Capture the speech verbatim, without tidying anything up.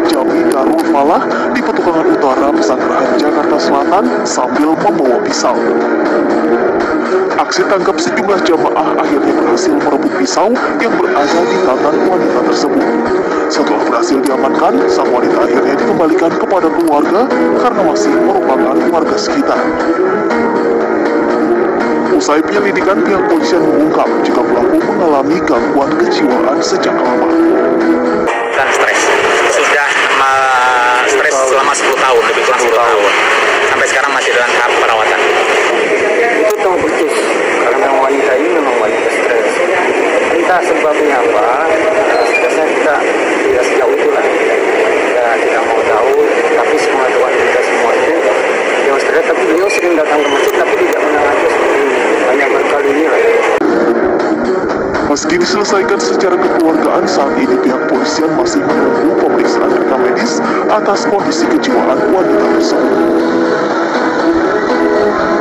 Jami Darul Falah di Petukangan Utara, Pesanggerahan, Jakarta Selatan sambil membawa pisau. Aksi tangkap sejumlah jamaah akhirnya berhasil merebut pisau yang berada di tangan wanita tersebut. Setelah berhasil diamankan, sang wanita akhirnya dikembalikan kepada keluarga karena masih merupakan warga sekitar. Usai penyelidikan, pihak polisian mengungkap jika pelaku mengalami gangguan kejiwaan sejak lama. Dan stres, sudah uh, stres selama sepuluh tahun, lebih kurang sepuluh tahun. Sampai sekarang masih dalam tahap perawatan. Itu tahu persis, karena wanita ini memang wanita stres. Entah sebabnya apa, stresnya kita tidak sejauh itu lah. Ya, tidak mau tahu, tapi semua wanita semua itu yang stres, tapi beliau sering datang ke masjid, tapi tidak pernah ada seperti ini. Banyak berkali ini lah. Meski diselesaikan secara kekeluargaan, saat ini pihak polisian masih menunggu pemeriksaan rekam medis atas kondisi kejiwaan wanita tersebut.